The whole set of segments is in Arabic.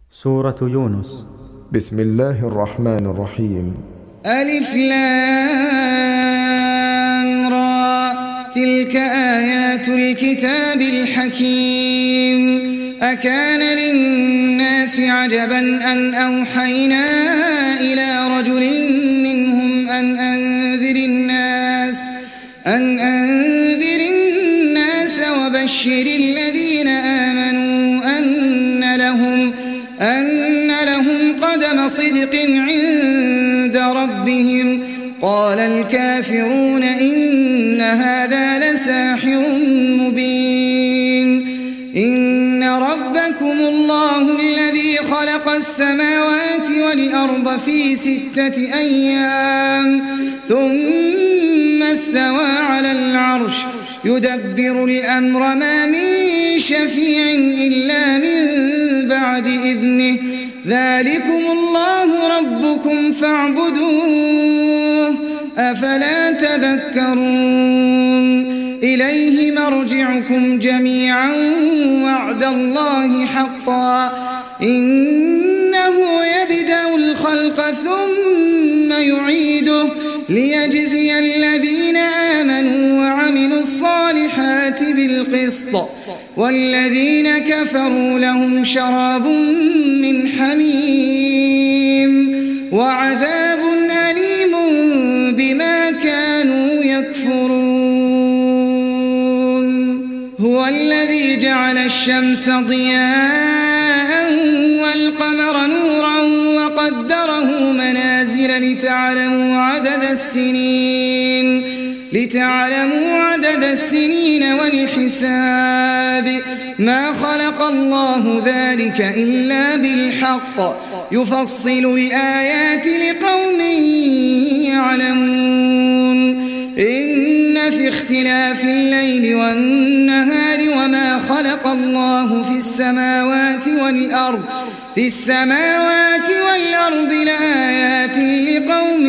سورة يونس. بسم الله الرحمن الرحيم. ألف لام را، تلك آيات الكتاب الحكيم. أكان للناس عجبا أن أوحينا إلى رجل منهم أن أنذر الناس وبشر الذين آمنوا أن لهم قدم صدق عند ربهم. قال الكافرون إن هذا لساحر مبين. إن ربكم الله الذي خلق السماوات والأرض في 6 أيام ثم استوى على العرش يدبر الأمر ما من شفيع إلا من بعد إذنه. ذلكم الله ربكم فاعبدوه أفلا تذكرون. إليه مرجعكم جميعا وعد الله حقا إنه يبدأ الخلق ثم يعيده ليجزي الذين آمنوا وعملوا الصالحات بالقسط والذين كفروا لهم شراب من حميم وعذاب أليم بما كانوا يكفرون. هو الذي جعل الشمس ضياء والقمر نورا وقدره منازل لتعلموا عدد السنين والحساب. ما خلق الله ذلك إلا بالحق يفصل الآيات لقوم يعلمون. إن في اختلاف الليل والنهار وما خلق الله في السماوات والأرض لآيات لقوم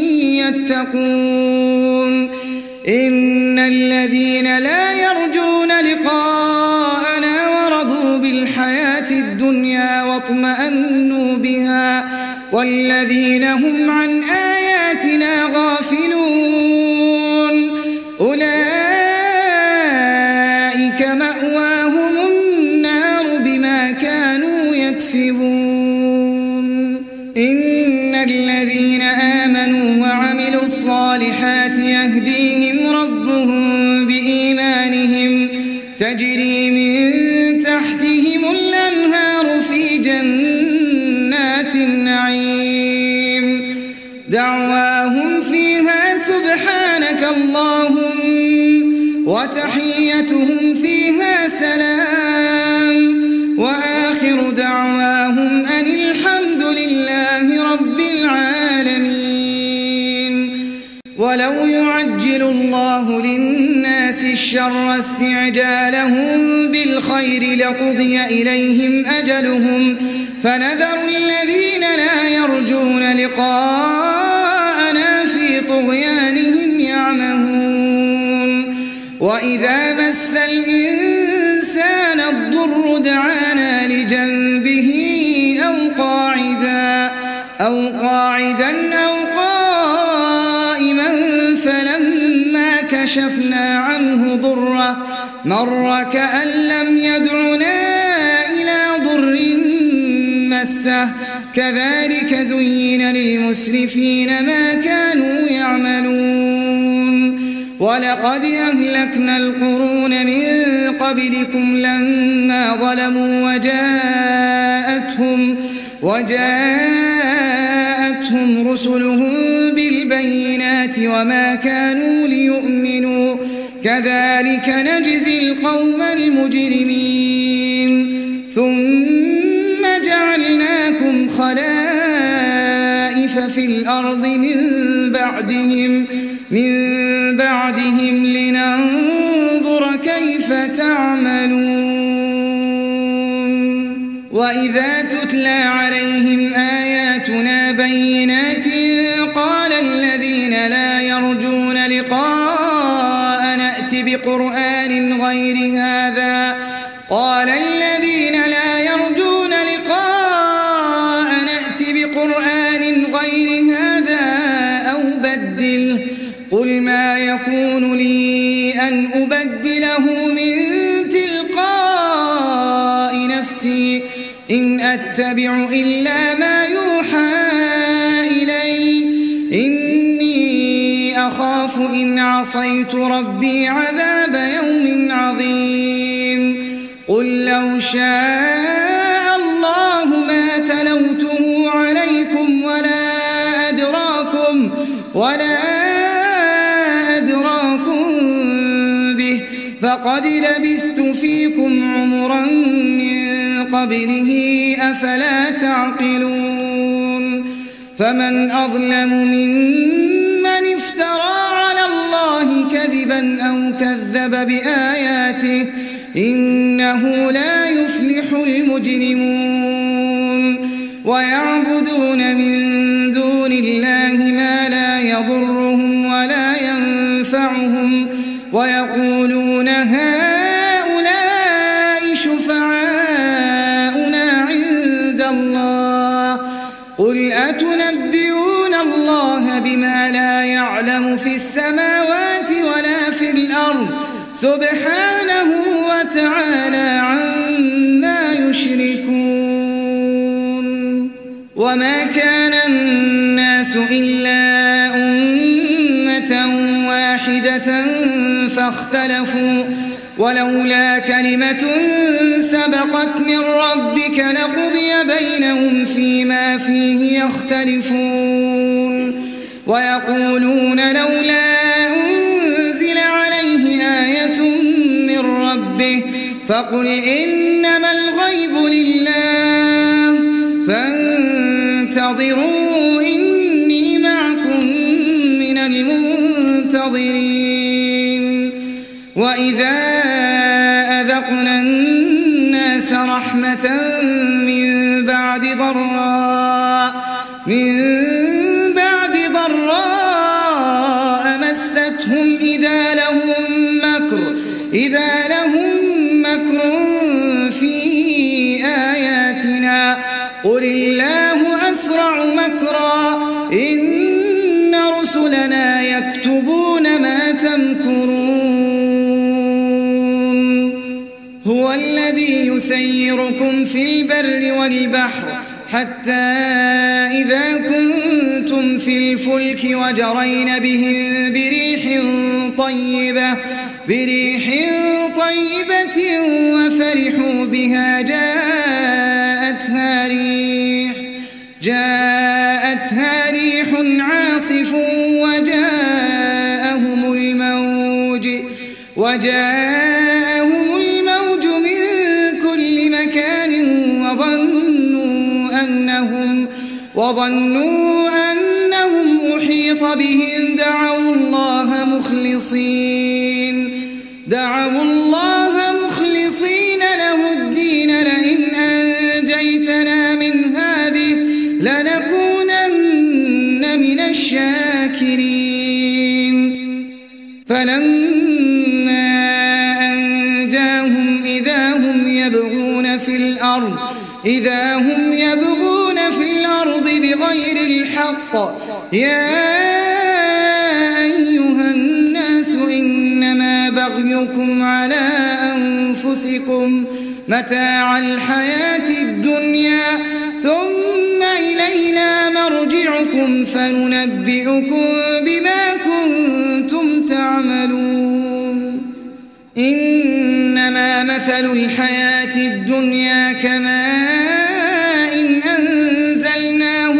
يتقون. إن الذين لا يرجون لقاءنا ورضوا بالحياة الدنيا واطمأنوا بها والذين هم عن آياتنا غافلون أولئك مأواهم النار بما كانوا يكسبون. إن الذين آمنوا وعملوا الصالحات يهديهم ربهم بإيمانهم تجري من تحتهم الأنهار في جنات النعيم. دعواهم فيها سبحانك اللهم وتحيتهم فيها سلام وآخر دعواهم أن الحمد لله رب العالمين. ولو يعجل الله للناس الشر استعجالهم بالخير لقضي إليهم أجلهم فنذر الذين لا يرجون لقاءنا في طغيانهم يعمهون. وإذا مس الإنسان الضر دعانا لجنبه أو قاعدا أو قائما فلما كشفنا عنه ضره مر كأن لم يدعنا إلى ضر مسه. كذلك زين للمسرفين ما كانوا يعملون. ولقد أهلكنا القرون من قبلكم لما ظلموا وجاءتهم رسلهم بالبينات وما كانوا ليؤمنوا كذلك نجزي القوم المجرمين. ثم جعلناكم خلائف في الأرض من بعدهم لننظر كيف تعملون. وإذا تتلى عليهم آياتنا بينات قال الذين لا يرجون لقاء نأت بقرآن غير هذا قال الذين لا يرجون لقاء أن أبدله من تلقاء نفسي إن أتبع إلا ما يوحى إلي إني أخاف إن عصيت ربي عذاب يوم عظيم قل لو شاء الله ما تلوته عليكم ولا أدراكم به فقد لبثت فيكم عمرا من قبله أفلا تعقلون فمن أظلم ممن افترى على الله كذبا أو كذب بآياته إنه لا يفلح المجرمون ويعبدون من دون الله ما لا يضرهم ولا ينفعهم ويقولون هؤلاء شفعاؤنا عند الله قل أتنبئون الله بما لا يعلم في السماوات ولا في الأرض سبحانه وتعالى عما يشركون وما كان الناس إلا أمة واحدة فاختلفوا ولولا كلمة سبقت من ربك لقضي بينهم فيما فيه يختلفون ويقولون لولا أنزل عليه آية من ربه فقل إنما الغيب لله فانتظروا إني معكم من المنتظرين وإذا أذقنا الناس رحمة من بعد ضراء مستهم إذا لهم مكر في آياتنا قل الله أسرع مكرا إن رسلنا يكتبون ما تمكرون هو الذي يسيركم في البر والبحر حتى إذا كنتم في الفلك وجرين بهم بريح طيبة وفرحوا بها جاءتها ريح عاصف وجاءهم الموج من كل مكان وظنوا أنهم أحيط بهم دعوا الله مخلصين له الدين لئن أنجيتنا من هذه لنكونن من الشاكرين فلما أنجاهم إذا هم يبغون في الأرض بغير الحق يا أيها الناس إنما بغيكم على أنفسكم متاع الحياة الدنيا ثم إلينا مرجعكم فننبئكم بما كنتم تعملون إنما مثل الحياة الدنيا كماء أنزلناه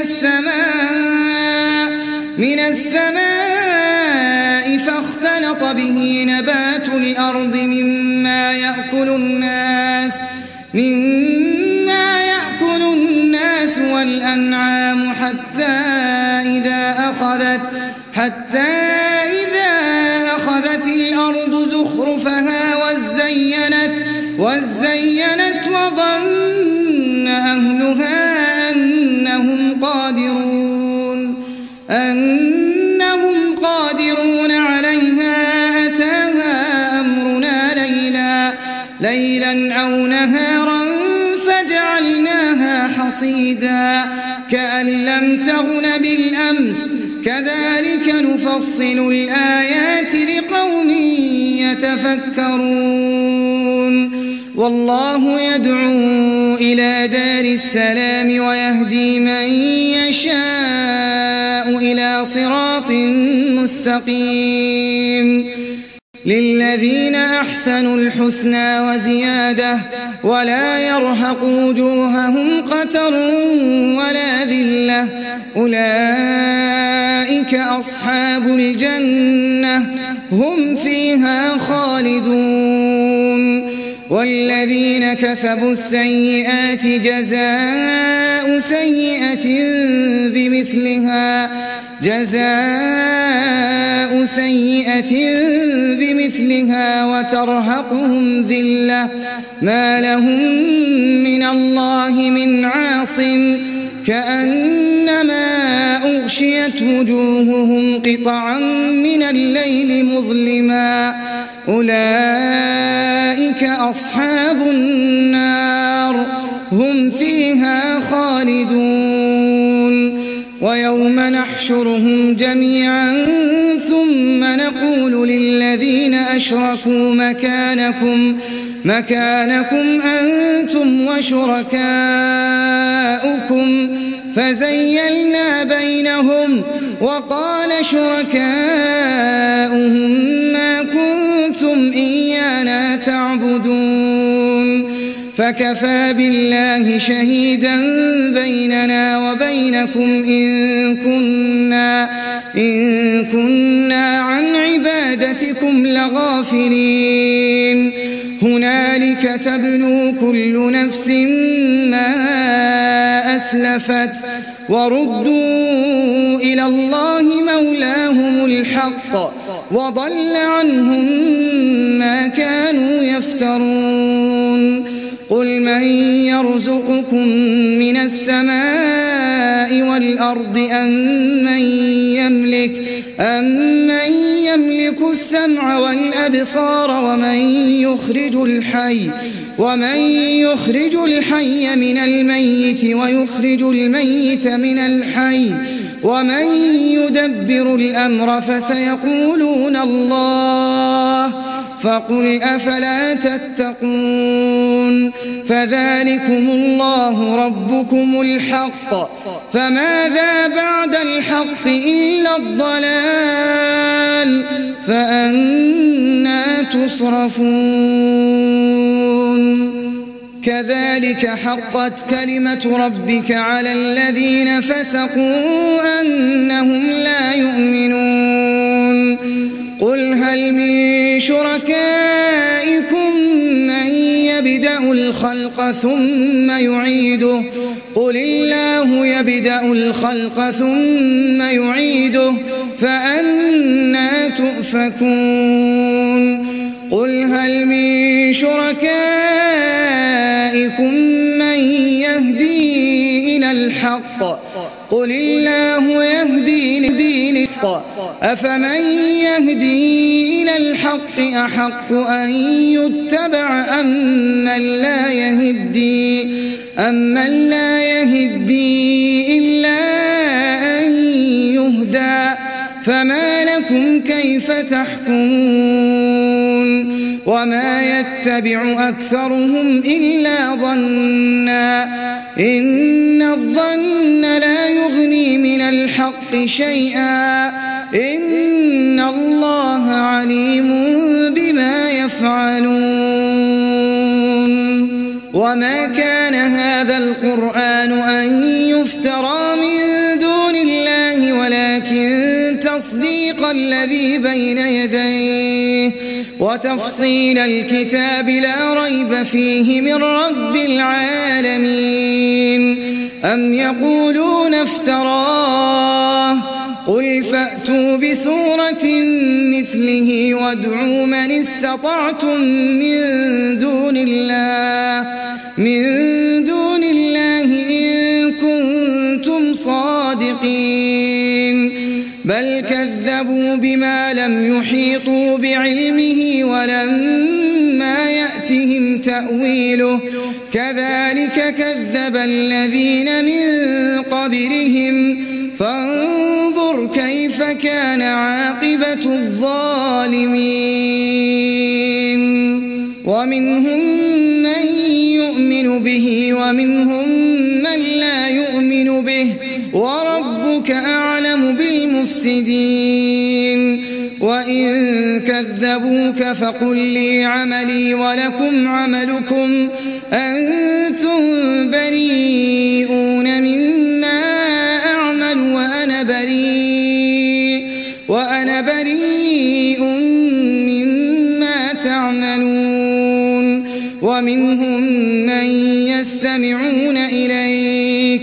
من السماء فاختلط به نبات الأرض مما يأكل الناس والأنعام حتى إذا أخذت الأرض زخرفها وزينت وظن أهلها أنهم قادرون عليها أتاها أمرنا ليلا أو نهارا فجعلناها حصيدا كأن لم تغن بالأمس كذلك نفصل الآيات لقوم لقوم يتفكرون والله يدعو إلى دار السلام ويهدي من يشاء إلى صراط مستقيم للذين أحسنوا الحسنى وزيادة ولا يرهق وجوههم قتر ولا ذلة أولئك أصحاب الجنة هم فيها خالدون والذين كسبوا السيئات جزاء سيئة بمثلها وترهقهم ذلة ما لهم من الله من عاصم كأنما أغشيت وجوههم قطعا من الليل مظلما أولئك أصحاب النار هم فيها خالدون ويوم نحشرهم جميعا ثم نقول للذين أشركوا مكانكم أنتم وشركاؤكم فزيلنا بينهم وقال شركاؤهم ما كنتم إيانا تعبدون فكفى بالله شهيدا بيننا وبينكم إن كنا عن عبادتكم لغافلين هنالك تبلو كل نفس ما أسلفت وردوا إلى الله مولاهم الحق وضل عنهم ما كانوا يفترون قل من يرزقكم من السماء والأرض أمن يملك السمع والأبصار ومن يخرج الحي من الميت ويخرج الميت من الحي ومن يدبر الأمر فسيقولون الله فقل أفلا تتقون فذلكم الله ربكم الحق فماذا بعد الحق إلا الضلال فأنى تصرفون كذلك حقت كلمة ربك على الذين فسقوا أنهم لا يؤمنون قل هل من شركائكم من يبدأ الخلق ثم يعيده قل الله يبدأ الخلق ثم يعيده فأنى تؤفكون قل هل من شركائكم من يهدي إلى الحق قل الله يهدي للحق أفمن يهدي إلى الحق أحق أن يتبع أمن لا يهدي إلا أن يهدى فما لكم كيف تحكمون وما يتبع أكثرهم إلا ظنا إن الظن لا يغني من الحق شيئا إن الله عليم بما يفعلون وما كان هذا القرآن أن يفترى من دون الله ولكن تصديق الذي بين يديه وتفصيل الكتاب لا ريب فيه من رب العالمين أم يقولون افتراه قل فأتوا بسورة مثله وادعوا من استطعتم من دون الله إن كنتم صادقين بل كذبوا بما لم يحيطوا بعلمه ولما يأتهم تأويله كذلك كذب الذين من قبلهم فانظر فانظر كيف كان عاقبة الظالمين ومنهم من يؤمن به ومنهم من لا يؤمن به وربك أعلم بالمفسدين وإن كذبوك فقل لي عملي ولكم عملكم أنتم بريئون مما أعمل وأنا بريء مما تعملون ومنهم من يستمعون إليك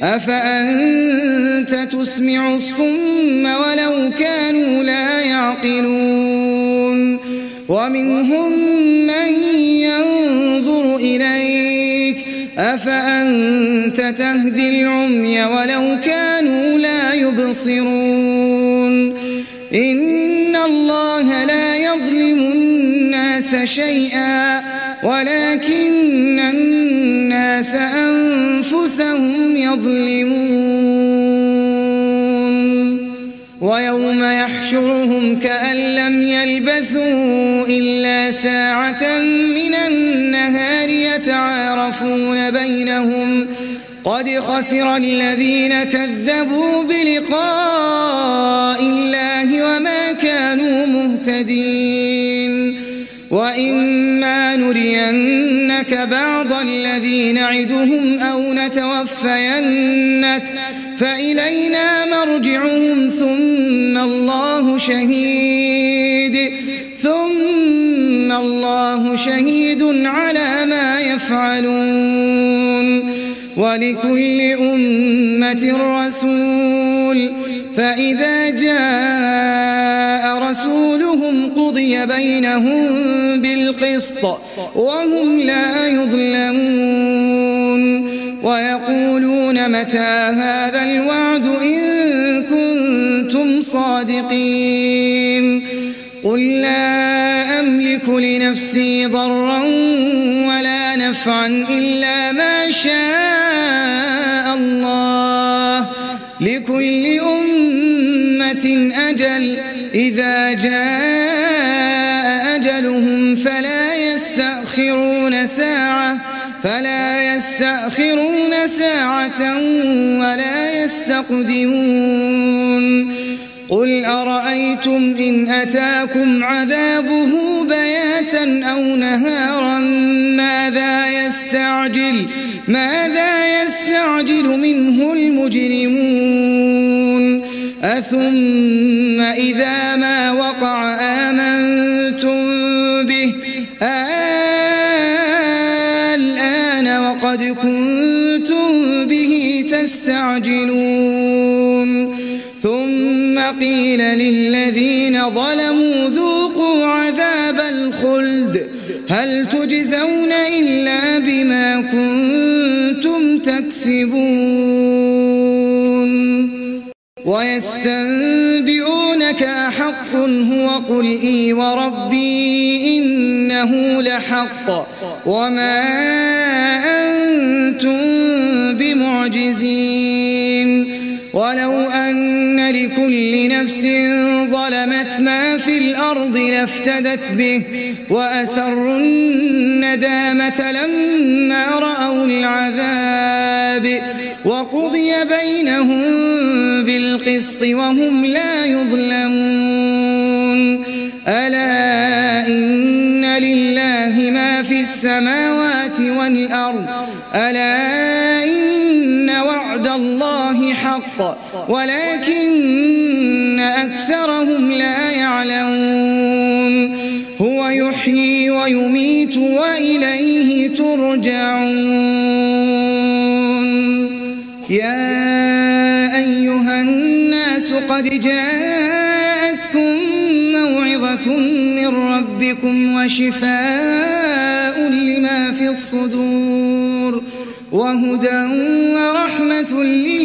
أفأنت تسمع الصم ولو كانوا لا يعقلون ومنهم من ينظر إليك أفأنت تهدي العمي ولو كانوا لا يبصرون إن الله لا يظلم الناس شيئا ولكن الناس أنفسهم يظلمون ويوم يحشرهم كأن لم يلبثوا إلا ساعة من النهار يتعارفون بينهم قد خسر الذين كذبوا بلقاء الله وما كانوا مهتدين وإما نرينك بعض الذي نعدهم أو نتوفينك فإلينا مرجعهم ثم الله شهيد على ما يفعلون ولكل أمة رسول فإذا جاء رسولهم قضي بينهم بالقسط وهم لا يظلمون ويقولون متى هذا الوعد إن كنتم صادقين قل لا أملك لنفسي ضرا ولا نفعا إلا ما شاء الله لكل أمة أجل إذا جاء أجلهم فلا يستأخرون ساعة ولا يستقدمون قل أرأيتم إن أتاكم عذابه بياتا أو نهارا ماذا يستعجل منه المجرمون أثم إذا ما وقع آمنتم به الآن وقد كنتم به تستعجلون ثم قيل للذين ظلموا ذوقوا عذاب الخلد هل تجزون إلا بما كنتم تكسبون ويستنبئونك أحق هو قل إي وربي إنه لحق وما أنتم بمعجزين ولو أن لكل نفس ظلمت ما في الأرض لافتدت به وأسروا الندامة لما رأوا العذاب وقضي بينهم بالقسط وهم لا يظلمون ألا إن لله ما في السماوات والأرض ألا إن وعد الله حق ولكن أكثرهم لا يعلمون هو يحيي ويميت وإليه ترجعون يا أيها الناس قد جاءتكم موعظة من ربكم وشفاء لما في الصدور وهدى ورحمة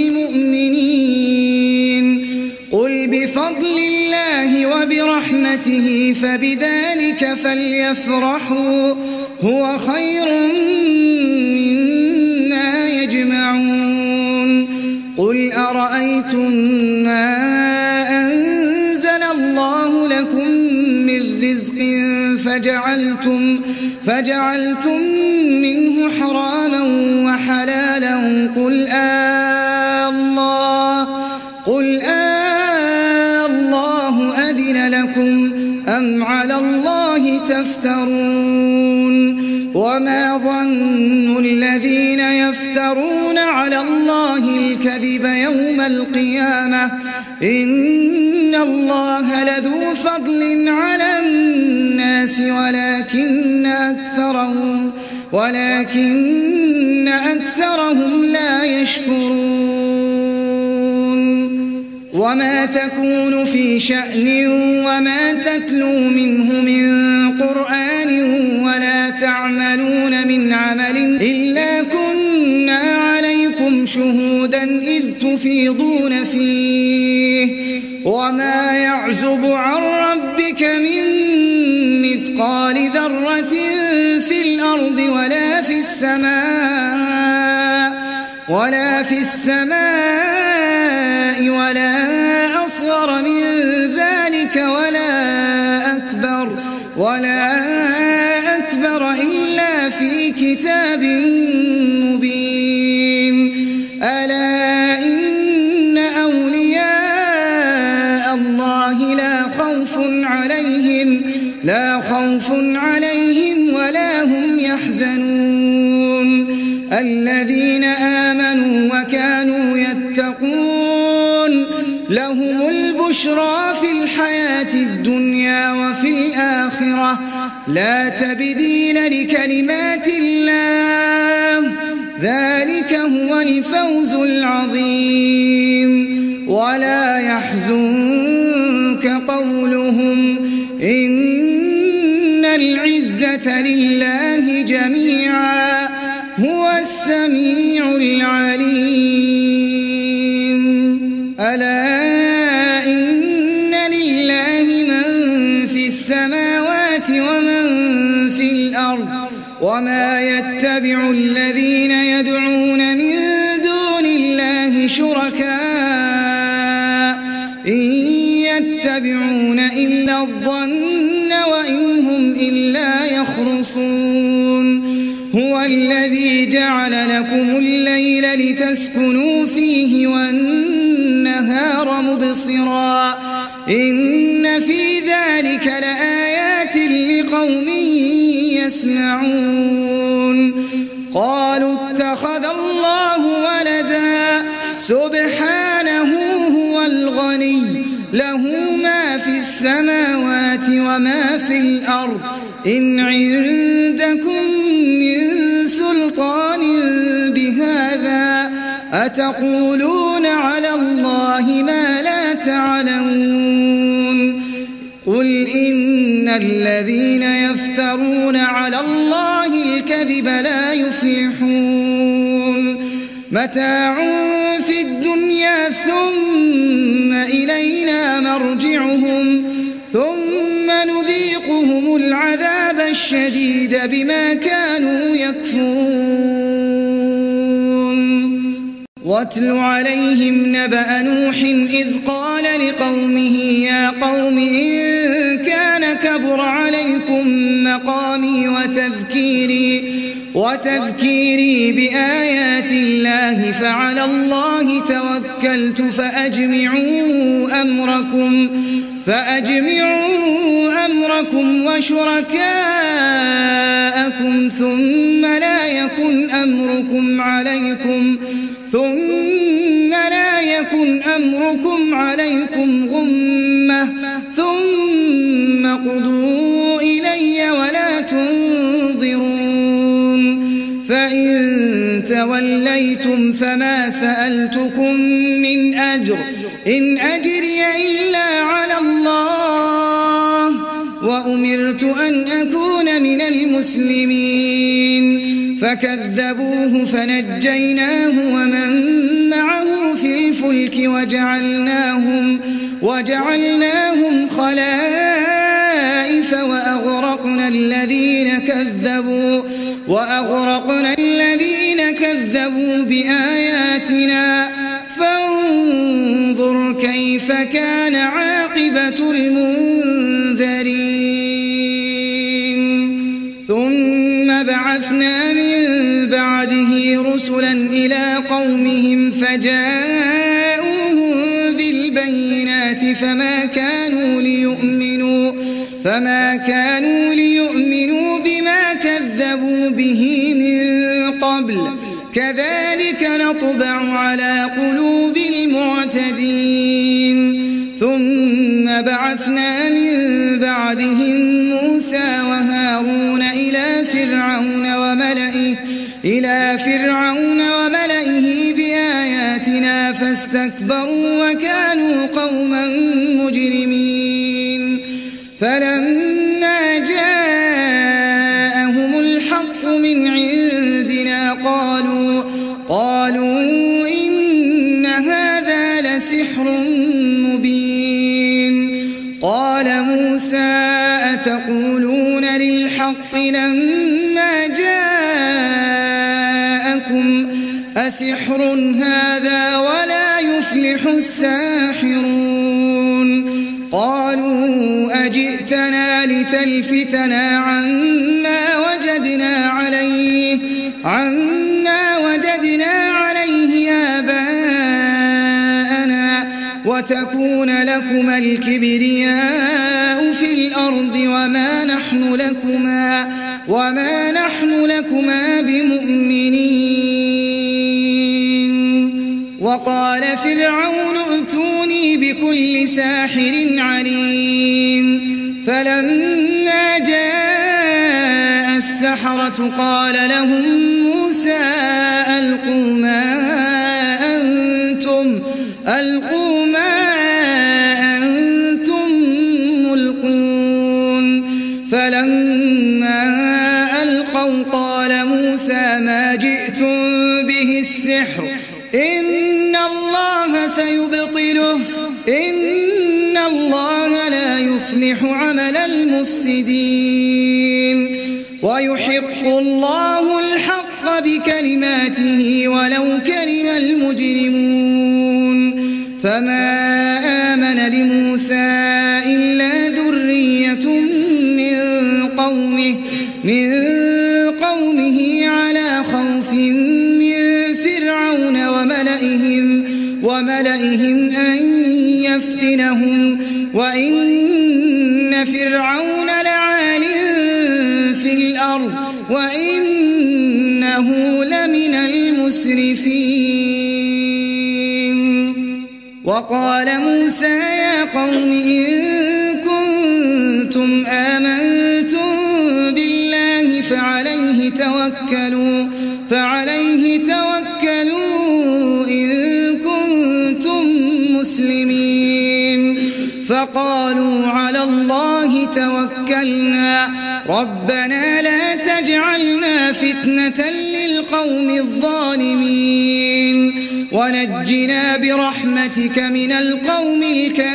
للمؤمنين قل بفضل الله وبرحمته فبذلك فليفرحوا هو خير مما يجمعون قل أرأيتم ما فجعلتم منه حراما وحلالا قل الله أذن لكم أم على الله تفترون وما ظن الذين يفترون على الله الكذب يوم القيامة إن الله لذو فضل على الناس ولكن أكثرهم لا يشكرون وما تكون في شأن وما تتلو منه من قرآن ولا تعملون من عمل إلا كنا عليكم شهودا إذ تفيضون فيه وما يعزب عن ربك من مثقال ذرة في الأرض ولا في السماء ولا أصغر من ذلك ولا أكبر إلا في كتاب مبين ألا إن أولياء الله لا خوف عليهم ولا هم يحزنون الذين آمنوا وكانوا يتقون لهم البشرى في الحياة الدنيا وفي الآخرة لا تبديل لكلمات الله ذلك هو الفوز العظيم ولا يحزنك قولهم إن العزة لله جميعا هو السميع العليم ألا إن لله من في السماوات ومن في الأرض وما يتبع الذين يدعون من دون الله شركاء إن يتبعون إلا الظن وإن هم إلا يخرصون هو الذي جعل لكم الليل لتسكنوا فيه والنهار مبصرا إن في ذلك لآيات لقوم يسمعون قالوا اتخذ الله ولدا سبحانه هو الغني له ما في السماوات وما في الأرض إن عندكم من سلطان بهذا أتقولون على الله ما لا تعلمون قل إن الذين يفترون على الله الكذب لا يفلحون متاع في الدنيا ثم إلينا مرجعهم ثم نذيقهم العذاب الشديد بما كانوا يكفرون واتل عليهم نبأ نوح إذ قال لقومه يا قوم إن كان كبر عليكم مقامي وتذكيري بآيات الله فعلى الله توكلت فأجمعوا أمركم وشركاءكم ثم لا يكن أمركم عليكم غمة ثم قضوا إلي ولا تنظرون فإن توليتم فما سألتكم من أجر إن أجري إلا على الله وأمرت أن أكون من المسلمين فكذبوه فنجيناه ومن معه في الفلك وجعلناهم خلائف وأغرقنا الذين كذبوا بآياتنا فانظر كيف كان عاقبة المنذرين بعده رسلا إلى قومهم فجاءوهم بالبينات فما كانوا ليؤمنوا بما كذبوا به من قبل كذلك نطبع على قلوب المعتدين ثم بعثنا من بعدهم موسى وهارون إلى فرعون وملئه بآياتنا فاستكبروا وكانوا قوما مجرمين فلما جاءهم الحق من عندنا قالوا إن هذا لسحر مبين قال موسى أتقولون للحق لما جاءكم أسحر هذا ولا يفلح الساحرون قالوا أجئتنا لتلفتنا عما وجدنا عليه آباءنا وتكون لكما الكبرياء في الأرض وما نحن لكما بمؤمنين وقال فرعون ائتوني بكل ساحر عليم فلما جاء السحرة قال لهم موسى ألقوا ما أنتم ملقون فلما ألقوا قال موسى ما جئتم به السحر إن الله سيبطله إن الله لا يصلح عمل المفسدين ويحق الله الحق بكلماته ولو كره المجرمون فما آمن لموسى إلا ذرية من قومه على خوف من فرعون وملئهم أن يفتنهم وإن فرعون لعال في الأرض وإنه لمن المسرفين وقال موسى يا قوم إن كنتم آمنتم بالله فعليه توكلوا إن كنتم مسلمين فقالوا على الله توكلنا ربنا لا تجعلنا فتنة للقوم الظالمين ونجنا برحمتك من القوم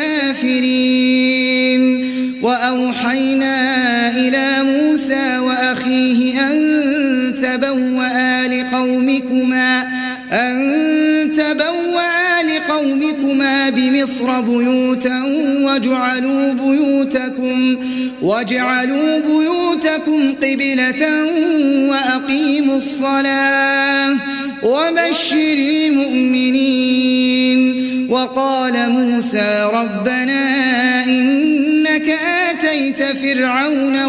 الكافرين وأوحينا إلى موسى وأخيه أن تبوأ لقومكما بمصر بيوتا واجعلوا بيوتكم قبلة وأقيموا الصلاة وبشر المؤمنين وقال موسى ربنا إنك آتيت فرعون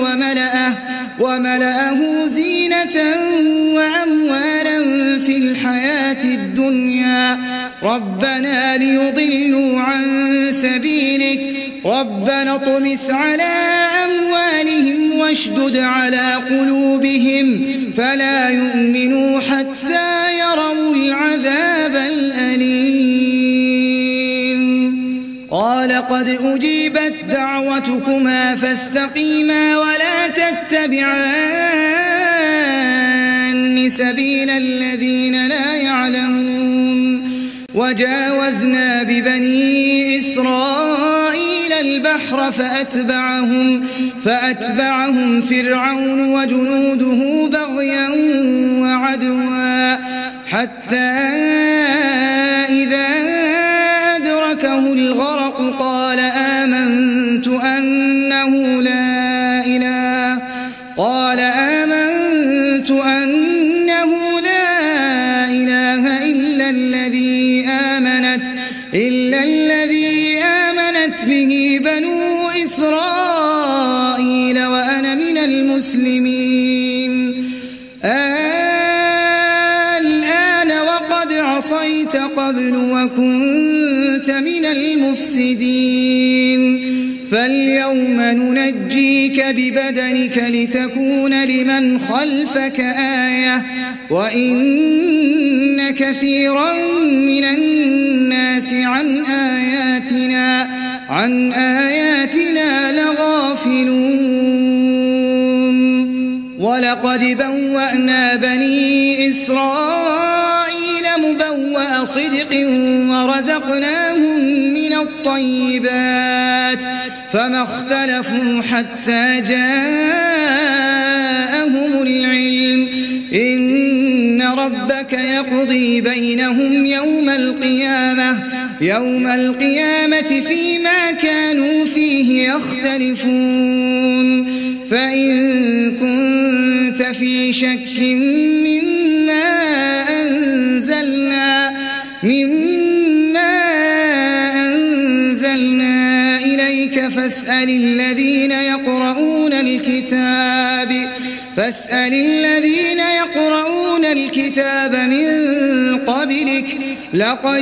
وملأه زينة وأموالا في الحياة الدنيا ربنا ليضلوا عن سبيلك ربنا اطمس على أموالهم واشدد على قلوبهم فلا يؤمنوا حتى يروا العذاب الأليم قال قد أجيبت دعوتكما فاستقيما ولا تتبعان سبيل الذين لا يعلمون وجاوزنا ببني إسرائيل البحر فأتبعهم فرعون وجنوده بغيا وعدوا حتى إذا أدركه الغرق قال آمنت أنه لا عصيت قبل وكنت من المفسدين فاليوم ننجيك ببدنك لتكون لمن خلفك آية وإن كثيرا من الناس عن آياتنا لغافلون ولقد بوأنا بني إسرائيل مبوأ صدق ورزقناهم من الطيبات فما اختلفوا حتى جاءهم العلم إن ربك يقضي بينهم يوم القيامة فيما كانوا فيه يختلفون فإن كنت في شك مما أنزلنا إليك فاسأل الذين يقرؤون الكتاب من قبلك لقد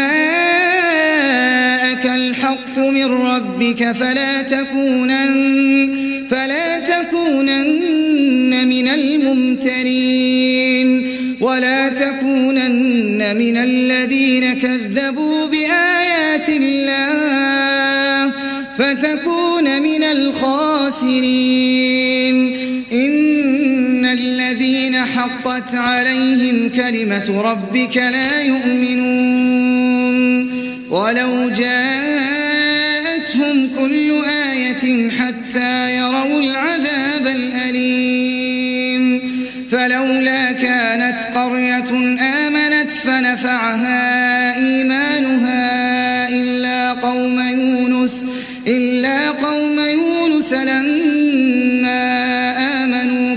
جاءك الحق من ربك فلا تكونن من الممترين ولا تكونن من الذين كذبوا بآيات الله فتكون من الخاسرين إن الذين حقت عليهم كلمة ربك لا يؤمنون ولو جاءتهم كل آية حتى يروا العذاب الأليم فلولا كانت قرية آمنت فنفعها إيمانها إلا قوم يونس لما آمنوا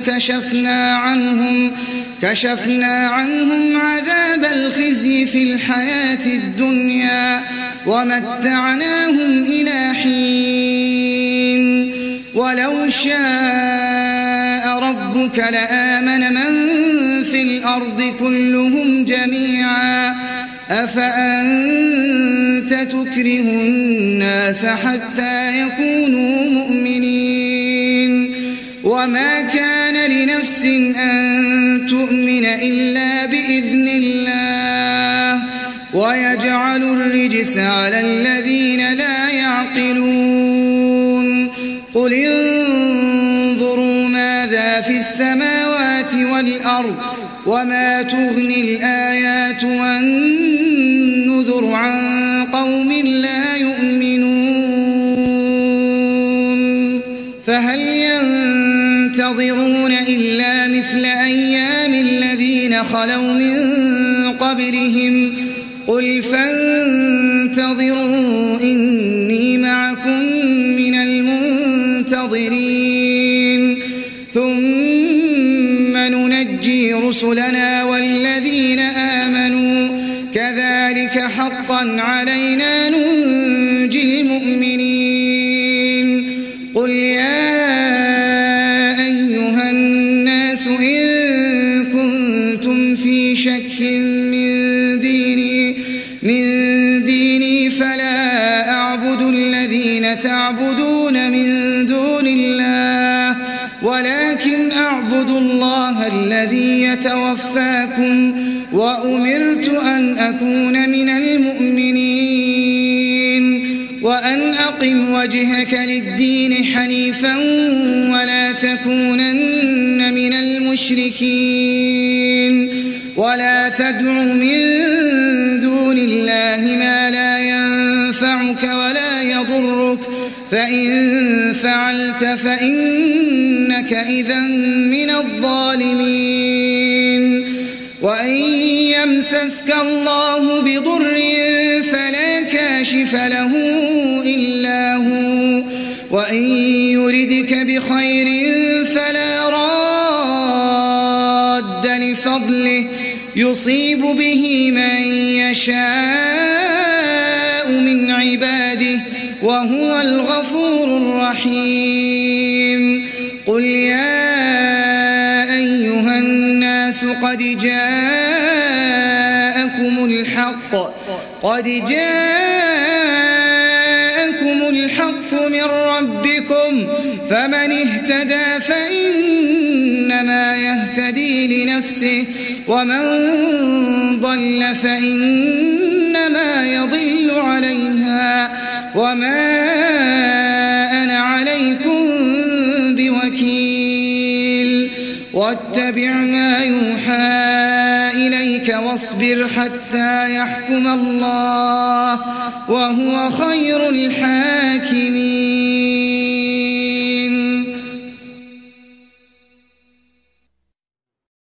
كشفنا عنهم عذاب الخزي في الحياة الدنيا ومتعناهم إلى حين ولو شاء ربك لآمن من في الأرض كلهم جميعا أفأنت تكره الناس حتى يكونوا مؤمنين وما كان لنفس أن تؤمن إلا بإذن الله ويجعل الرجس على الذين لا يعقلون قل انظروا ماذا في السماوات والأرض وما تغني الآيات والنذر عن قوم لا يؤمنون فهل ينتظرون إلا مثل أيام الذين خلوا من قبلهم قل فانتظروا إني معكم من المنتظرين ثم ننجي رسلنا والذين آمنوا كذلك حقا علينا ننجي المؤمنين قل يا أيها الناس إن كنتم في شك من ديني فلا أعبد الذين تعبدون من دون الله ولكن أعبد الله الذي يتوفاكم وأمرت أن أكون من المؤمنين وأن أقم وجهك للدين حنيفا ولا تكونن من المشركين ولا تدع من دون الله ما لا ينفعك ولا يضرك فإن فعلت فإنك إذا من الظالمين وإن يمسسك الله بضر فلا كاشف له إلا هو وإن يردك بخير فلا راد لفضله يصيب به من يشاء من عباده وهو الغفور الرحيم قل يا أيها الناس قد جاءكم الحق من ربكم فمن اهتدى فإنما يهتدي لنفسه ومن ضل فإنما يضل عليها وما أنا عليكم بوكيل واتبع ما يوحى إليك واصبر حتى يحكم الله وهو خير الحاكمين